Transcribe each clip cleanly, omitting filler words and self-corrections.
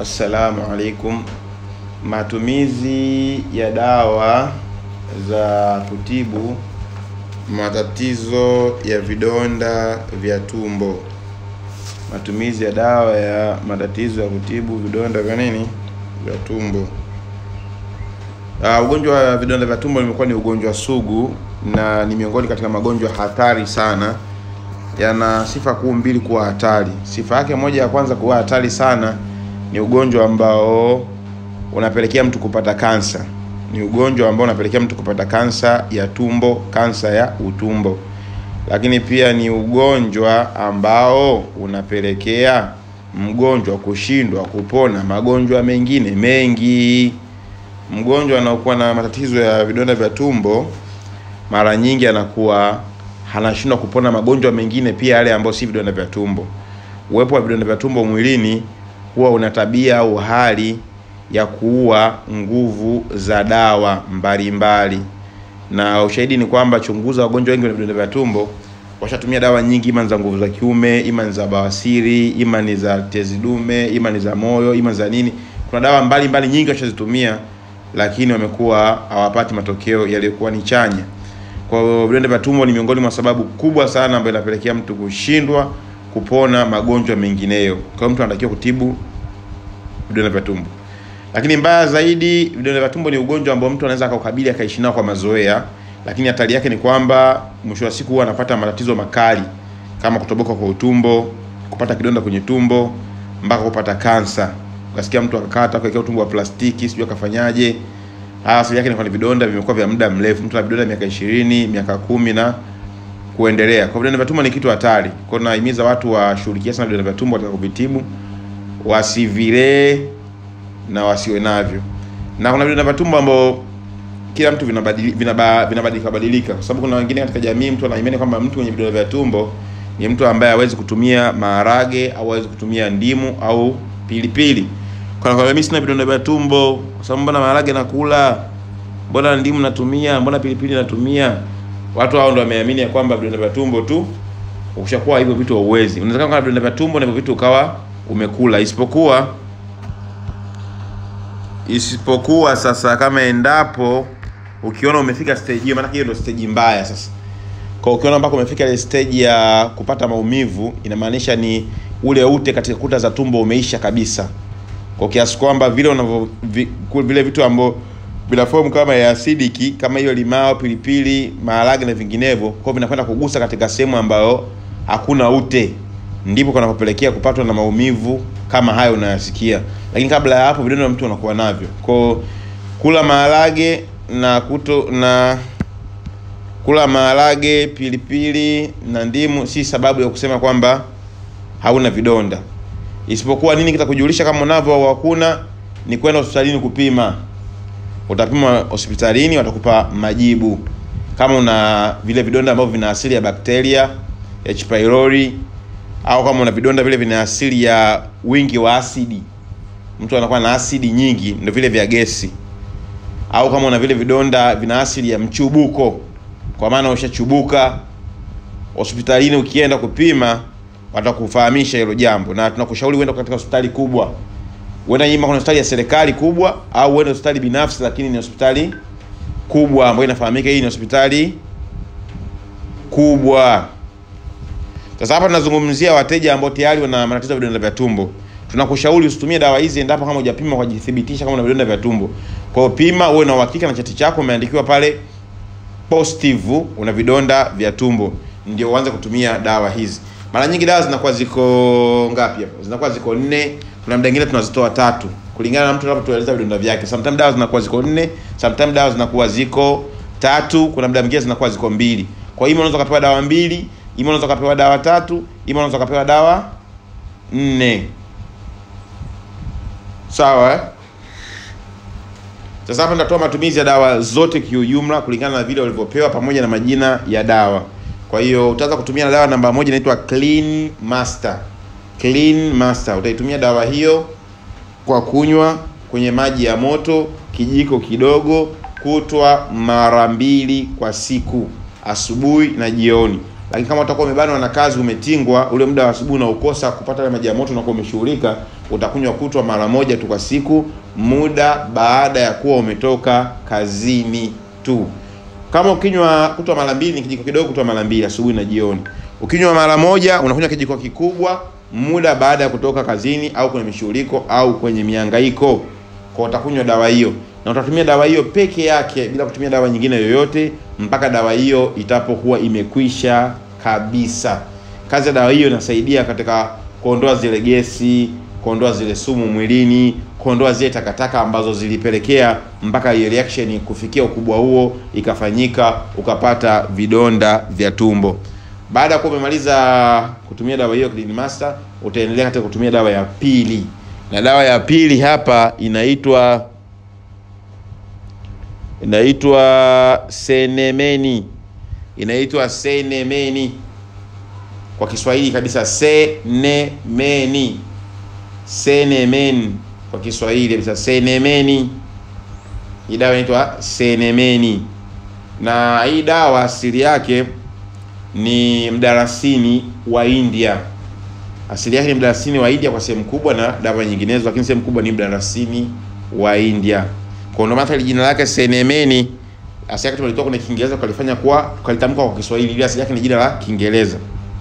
Assalamu alaikum. Matumizi ya dawa za kutibu matatizo ya vidonda vya tumbo. Matumizi ya dawa ya matatizo ya kutibu vidonda vya nini? Vya tumbo. Ugonjwa wa vidonda vya tumbo limekuwa ni ugonjwa sugu na ni miongoni katika magonjwa hatari sana. Yana sifa kuu mbili kuwa hatari. Sifa yake moja ya kwanza kuwa hatari sana ni ugonjwa ambao unapelekea mtu kupata kansa. Ni ugonjwa ambao unapelekea mtu kupata kansa ya tumbo, kansa ya utumbo. Lakini pia ni ugonjwa ambao unapelekea mgonjwa kushindwa kupona magonjwa mengine mengi. Mgonjwa anaokuwa na matatizo ya vidonda vya tumbo mara nyingi anakuwa anashindwa kupona magonjwa mengine pia yale ambayo si vidonda vya tumbo. Uwepo wa vidonda vya tumbo mwilini huwa una tabia au hali ya kuua nguvu za dawa mbalimbali. Na ushahidi ni kwamba chunguza wagonjwa wengi wa vidonda vya tumbo washatumia dawa nyingi, ima za nguvu za kiume, ima za bawasiri, ima ni za tezi dume, ima ni za moyo, ima za nini. Kuna dawa mbalimbali nyingi washazitumia, lakini wamekuwa hawapati matokeo yaliyokuwa ni chanya. Kwa hiyo vidonda vya tumbo ni miongoni mwa sababu kubwa sana ambayo inapelekea mtu kushindwa kupona magonjwa mengineyo. Kwa hiyo mtu anatakiwa kutibu vidonda vya tumbo. Lakini mbaya zaidi, vidonda vya tumbo ni ugonjwa ambao mtu anaweza akaukabili akaishi nao kwa mazoea, lakini hatari yake ni kwamba mwisho wa siku huwa anapata matatizo makali kama kutoboka kwa utumbo, kupata kidonda kwenye tumbo, mpaka kupata kansa. Ukasikia mtu akakata kwa utumbo wa plastiki, sijui akafanyaje. Asili yake ni kwa vidonda vimekuwa vya muda mrefu. Mtu ana vidonda miaka 20, miaka 10 na kuendelea. Kwa vidonda vya tumbo ni kitu hatari. Kwa hiyo nahimiza watu washughulikie sana vidonda vya tumbo katika kuvitibu, wasivilee na wasiwe navyo. Na kuna vidonda vya tumbo ambao kila mtu vinabadilika kwa sababu kuna wengine katika jamii mtu anaimani kwamba mtu mwenye vidonda vya tumbo ni mtu ambaye hawezi kutumia maharage au hawezi kutumia ndimu au pilipili. Kwa mimi sina vidonda vya tumbo kwa sababu mbona maharage nakula, mbona ndimu natumia, mbona pilipili natumia. Watu hao ndio wameamini kwamba vidonda vya tumbo tu ukishakuwa hivyo vitu hauwezi. Unaweza kama vidonda vya tumbo na hivyo vitu ukawa umekula, isipokuwa sasa kama endapo ukiona umefika stage hiyo, maana hiyo ndio stage mbaya sasa. Kwa ukiona mpaka umefika ile stage ya kupata maumivu, inamaanisha ni ule ute katika kuta za tumbo umeisha kabisa. Kwa kiasi kwamba vile vitu ambavyo bila form kama ya acidity kama hiyo limao, pilipili, maharage na vinginevyo, kwa vinakwenda kugusa katika sehemu ambayo hakuna ute, ndipo kunapelekea kupatwa na maumivu kama hayo unayasikia. Lakini kabla ya hapo vidonda mtu anakuwa navyo. Kwa kula maharage kula maharage, pilipili na ndimu si sababu ya kusema kwamba hauna vidonda. Isipokuwa nini kitakujulisha kama unavyo au hakuna? Ni kwenda hospitalini kupima. Utapima hospitalini, watakupa majibu kama una vile vidonda ambavyo vina asili ya bakteria H pylori, au kama una vidonda vile vina asili ya wingi wa asidi, mtu anakuwa na asidi nyingi, ndio vile vya gesi. Au kama una vile vidonda vina asili ya mchubuko, kwa maana ushachubuka, hospitalini ukienda kupima watakufahamisha hilo jambo. Na tunakushauri uende katika hospitali kubwa. Uende nyima kuna hospitali ya serikali kubwa au uende hospitali binafsi, lakini ni hospitali kubwa ambayo inafahamika hii ni hospitali kubwa. Sasa hapa tunazungumzia wateja ambao tayari wana matatizo ya vidonda vya tumbo. Tunakushauri usitumie dawa hizi endapo kama hujapima kwa kujithibitisha kama una vidonda vya tumbo. Kwa hiyo pima, uwe na uhakika na cheti chako umeandikiwa pale positive una vidonda vya tumbo, ndio uanze kutumia dawa hizi. Mara nyingi dawa zinakuwa ziko ngapi hapo? Zinakuwa ziko 4. Kuna muda mwingine tunazitoa 3 kulingana na mtu anapotueleza vidonda vyake. Sometimes dawa zinakuwa ziko 4, sometimes dawa zinakuwa ziko 3, kuna muda mwingine zinakuwa ziko 2. Kwa hiyo unaweza kupewa dawa 2, unaweza kupewa dawa 3, unaweza kupewa dawa 4. Sawa? Sasa hapa nitatoa matumizi ya dawa zote kiujumla kulingana na vile ulivyopewa pamoja na majina ya dawa. Kwa hiyo utaanza kutumia dawa namba 1 inaitwa Clean Master. Clean Master. Utaitumia dawa hiyo kwa kunywa kwenye maji ya moto kijiko kidogo kutwa mara 2 kwa siku, asubuhi na jioni. Lakini kama utakuwa umebanwa na kazi, umetingwa, ule muda wa asubuhi na ukosa kupata maji ya moto na kuwa umeshughulika, utakunywa kutwa mara moja tu kwa siku, muda baada ya kuwa umetoka kazini tu. Kama ukinywa kutwa mara mbili, ni kijiko kidogo kutwa mara mbili, asubuhi na jioni. Ukinywa mara moja, unakunywa kijiko kikubwa muda baada ya kutoka kazini au kwenye mishughuliko au kwenye mihangaiko. Kwa utakunywa dawa hiyo, na utatumia dawa hiyo peke yake bila kutumia dawa nyingine yoyote mpaka dawa hiyo itapokuwa imekwisha kabisa. Kazi ya dawa hiyo inasaidia katika kuondoa zile gesi, kuondoa zile sumu mwilini, kuondoa zile takataka ambazo zilipelekea mpaka hiyo reaction kufikia ukubwa huo ikafanyika ukapata vidonda vya tumbo. Baada ya kuwa umemaliza kutumia dawa hiyo Clean Master, utaendelea katika kutumia dawa ya pili. Na dawa ya pili hapa inaitwa Senemeni. Inaitwa Senemeni. Kwa Kiswahili kabisa, Senemeni. Senemeni kwa Kiswahili kabisa, Senemeni. Hii dawa inaitwa Senemeni. Na hii dawa asili yake ni mdalasini wa India. Asili yake ni mdalasini wa India kwa sehemu kubwa, na dawa nyinginezo, lakini sehemu kubwa ni mdalasini wa India. Kwa ndio maana jina lake Senemeni asili yake tulitoka kwenye Kiingereza tukalifanya kuwa tukalitamka kwa Kiswahili, ili asili yake ni jina la Kiingereza.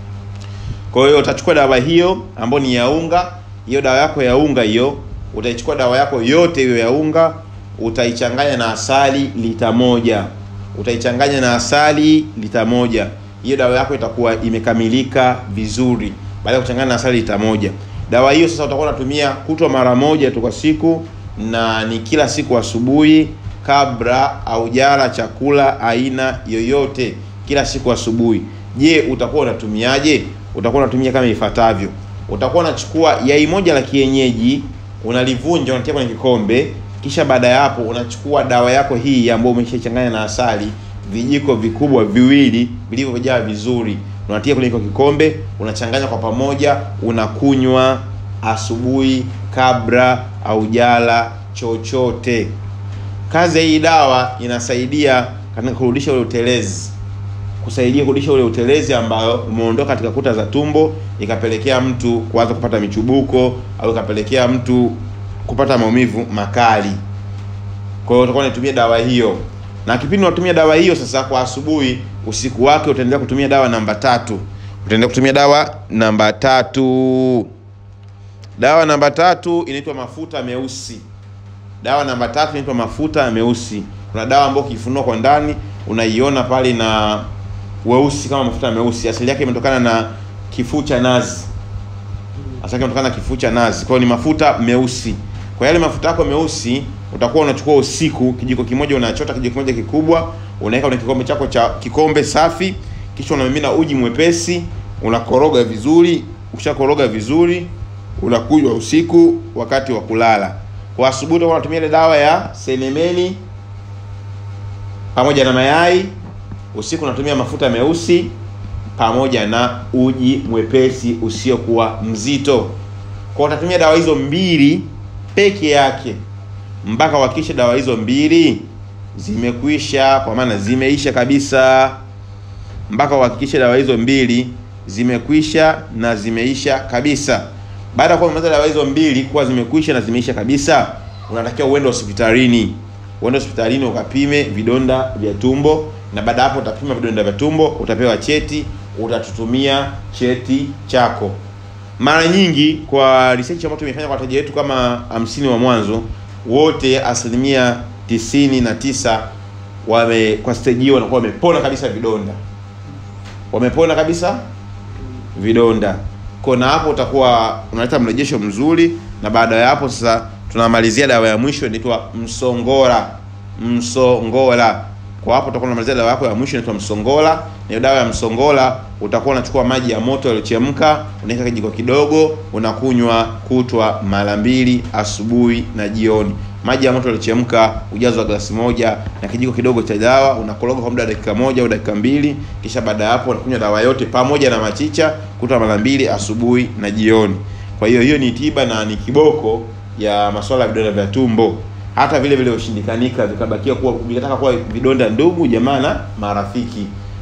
Kwa hiyo utachukua dawa hiyo ambayo ni ya unga. Hiyo dawa yako ya unga hiyo, utaichukua dawa yako yote hiyo ya unga, utaichanganya na asali lita moja. Utaichanganya na asali lita moja. Hiyo dawa yako itakuwa imekamilika vizuri baada ya kuchanganya na asali lita moja. Dawa hiyo sasa utakuwa unatumia kutwa mara moja tu kwa siku, na ni kila siku asubuhi kabla au jala chakula aina yoyote, kila siku asubuhi. Je, utakuwa unatumiaje? Utakuwa unatumia kama ifuatavyo. Utakuwa unachukua yai moja la kienyeji, unalivunja, unatia kwenye kikombe, kisha baada ya hapo unachukua dawa yako hii ambayo umeshachanganya na asali, vijiko vikubwa viwili vilivyojaa vizuri, unatia kwenye kikombe, unachanganya kwa pamoja, unakunywa asubuhi kabla au jala chochote. Kazi ya hii dawa inasaidia katika kurudisha ule utelezi. Kusaidia kurudisha ule utelezi ambao umeondoka katika kuta za tumbo, ikapelekea mtu kuanza kupata michubuko au ikapelekea mtu kupata maumivu makali. Kwa hiyo utakuwa unatumia dawa hiyo. Na kipindi unatumia dawa hiyo sasa kwa asubuhi, usiku wake utaendelea kutumia dawa namba 3. Utaendelea kutumia dawa namba 3. Dawa namba 3 inaitwa mafuta meusi. Dawa namba 3 inaitwa mafuta meusi. Kuna dawa ambayo ukifunua kwa ndani unaiona pale na weusi kama mafuta meusi. Asili yake imetokana na kifuu cha nazi. Asili yake imetokana na kifuu cha nazi. Kwa hiyo ni mafuta meusi. Kwa yale mafuta yako meusi utakuwa unachukua usiku, kijiko kimoja unachota, kijiko kimoja kikubwa, unaweka kwenye kikombe chako cha kikombe safi, kisha unamimina uji mwepesi, unakoroga vizuri. Ukishakoroga vizuri, unakunywa usiku wakati wa kulala. Kwa asubuhi utakuwa unatumia ile dawa ya Senemeni pamoja na mayai. Usiku unatumia mafuta meusi pamoja na uji mwepesi usiokuwa mzito. Kwa utatumia dawa hizo mbili peke yake mpaka uhakikishe dawa hizo mbili zimekwisha, kwa maana zimeisha kabisa. Mpaka uhakikishe dawa hizo mbili zimekwisha na zimeisha kabisa. Baada ya kumaliza dawa hizo mbili kuwa zimekwisha na zimeisha kabisa, unatakiwa uende hospitalini. Uende hospitalini ukapime vidonda vya tumbo, na baada hapo utapima vidonda vya tumbo, utapewa cheti, utatutumia cheti chako. Mara nyingi kwa research ambayo tumefanya kwa wateja wetu kama 50 wa mwanzo, wote 99% wame kwa stage hiyo wanakuwa wamepona kabisa vidonda. Wamepona kabisa vidonda. Kwa na hapo utakuwa unaleta mrejesho mzuri, na baada ya hapo sasa tunamalizia dawa ya mwisho inaitwa msongola. Msongola. Kwa hapo utakuwa unamalizia dawa yako ya mwisho inaitwa msongola. Na dawa ya msongola utakuwa unachukua maji ya moto yaliyochemka, unaweka kijiko kidogo, unakunywa kutwa mara 2 asubuhi na jioni. Maji ya moto yaliyochemka ujazo wa glasi moja na kijiko kidogo cha dawa, unakoroga kwa muda wa dakika 1 au dakika 2, kisha baada ya hapo unakunywa dawa yote pamoja na machicha kutwa mara 2 asubuhi na jioni. Kwa hiyo hiyo ni tiba na ni kiboko ya masuala ya vidonda vya tumbo. Hata vile vile ushindikanika vikabakia kuwa vikataka kuwa vidonda ndugu jamaa na marafiki.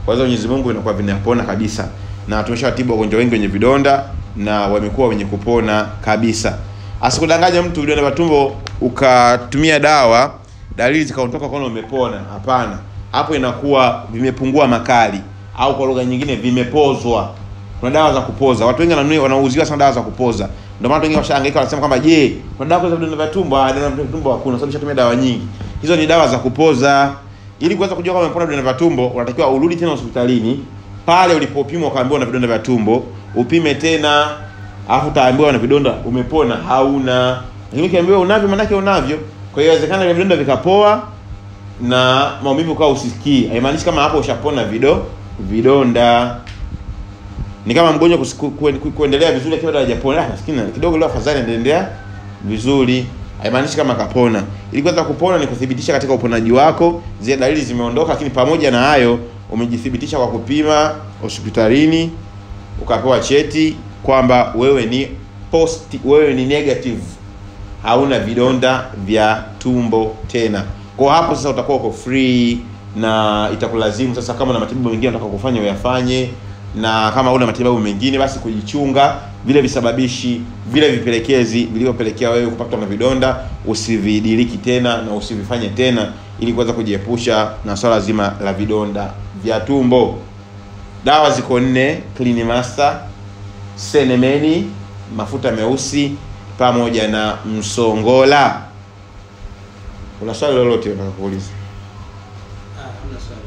kwa hiyo Mwenyezi Mungu inakuwa vinapona kabisa, na tumeshawatibu wagonjwa wengi wenye vidonda na wamekuwa wenye kupona kabisa. Asikudanganya mtu vidonda vya tumbo ukatumia dawa dalili zikaondoka kwa umepona. Hapana, hapo inakuwa vimepungua makali, au kwa lugha nyingine vimepozwa. Kuna dawa za kupoza. Watu wengi wanauziwa sana dawa za kupoza. Ndio maana wengine washahangaika wanasema kwamba je, kuna dawa za vidonda vya tumbo? Vidonda vya tumbo hakuna, sababu nishatumia dawa nyingi. Hizo ni dawa za kupoza. Ili kuweza kujua kama umepona vidonda vya tumbo, unatakiwa urudi tena hospitalini. Pale ulipopimwa ukaambiwa una vidonda vya tumbo, upime tena, alafu utaambiwa na vidonda umepona hauna. Lakini ukiambiwa unavyo, maana yake unavyo. Kwa hiyo inawezekana ile vidonda vikapoa na maumivu kwa usisikii. Haimaanishi kama hapo ushapona vidonda. Ni kama mgonjwa kuendelea vizuri akiwa hajapona, maskini kidogo leo afadhali endelea vizuri. Haimaanishi kama kapona. Ili kuweza kupona ni kudhibitisha katika uponaji wako zile dalili zimeondoka, lakini pamoja na hayo umejithibitisha kwa kupima hospitalini, ukapewa cheti kwamba wewe ni negative, hauna vidonda vya tumbo tena. Kwa hapo sasa utakuwa uko free, na itakulazimu sasa, kama na matibabu mengine unataka kufanya uyafanye, na kama una matibabu mengine basi kujichunga vile visababishi, vile vipelekezi vilivyopelekea wewe kupatwa na vidonda usividiriki tena na usivifanye tena, ili kuweza kujiepusha na swala zima la vidonda vya tumbo. Dawa ziko 4: Clean Master, Senemeni, mafuta meusi pamoja na msongola. Una swali lolote unataka kuuliza? Kuna swali.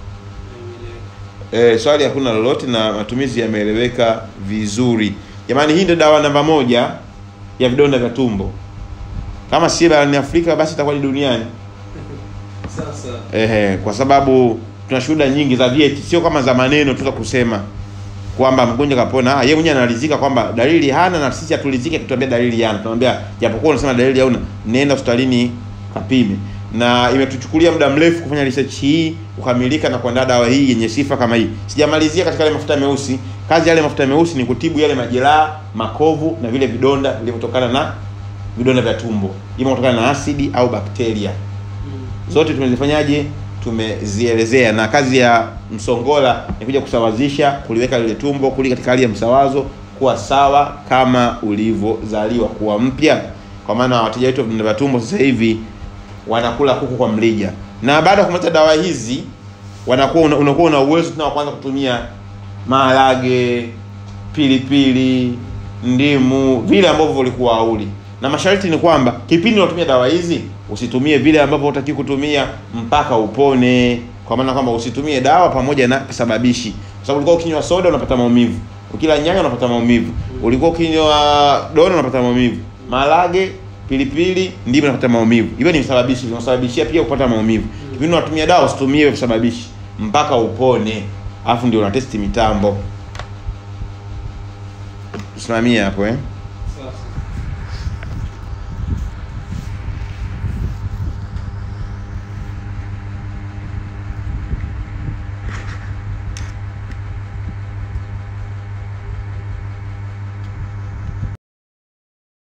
Swali hakuna lolote na matumizi yameeleweka vizuri. Jamani, hii ndio dawa namba 1 ya vidonda vya tumbo. Kama si barani Afrika basi itakuwa ni duniani. Sasa kwa sababu tuna shuhuda nyingi za vyeti, sio kama za maneno tu za kusema kwamba mgonjwa kapona. Yeye mwenyewe analizika kwamba dalili hana, na sisi hatulizike kutuambia dalili yana. Tunamwambia japokuwa unasema dalili hauna, nenda hospitalini kapime. Na imetuchukulia muda mrefu kufanya research hii kukamilika na kuandaa dawa hii yenye sifa kama hii. Sijamalizia katika yale mafuta meusi. Kazi yale mafuta meusi ni kutibu yale majeraha, makovu na vile vidonda vilivyotokana na vidonda vya tumbo, ima kutokana na asidi au bakteria. Zote tumezifanyaje? Tumezielezea. Na kazi ya msongola ni kuja kusawazisha, kuliweka lile tumbo kuli katika hali ya msawazo, kuwa sawa kama ulivyozaliwa, kuwa mpya. Kwa maana wateja wetu vidonda vya tumbo sasa hivi wanakula kuku kwa mlija, na baada ya kumaliza dawa hizi unakuwa una uwezo tena kuanza kutumia maharage, pilipili, ndimu, vile ambavyo ulikuwa hauli. Na masharti ni kwamba kipindi unatumia dawa hizi usitumie vile ambavyo hutaki kutumia mpaka upone. Kwa maana kwamba usitumie dawa pamoja na kisababishi. Kwa sababu ulikuwa ukinywa soda unapata maumivu, ukila nyanya unapata maumivu, ulikuwa ukinywa dona unapata maumivu, maharage, pilipili, ndimu unapata maumivu. Hivyo ni visababishi vinasababishia pia kupata maumivu. Kipindi unatumia dawa usitumie visababishi mpaka upone, alafu ndio una testi mitambo. Tusimamie hapo